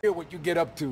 what you get up to.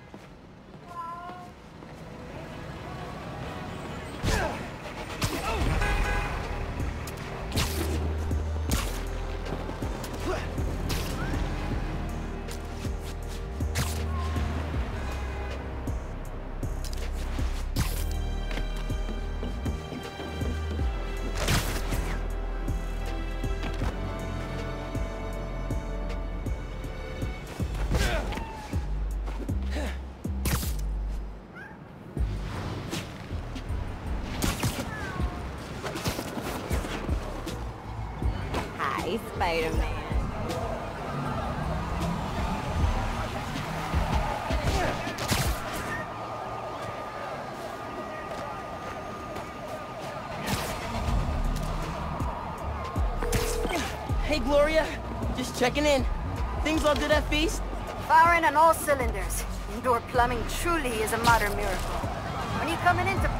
Hi, Spider-Man. Hey, Gloria. Just checking in. Things all good at Feast? Firing on all cylinders. Indoor plumbing truly is a modern miracle. When are you coming into...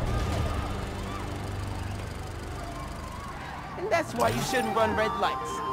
And that's why you shouldn't run red lights.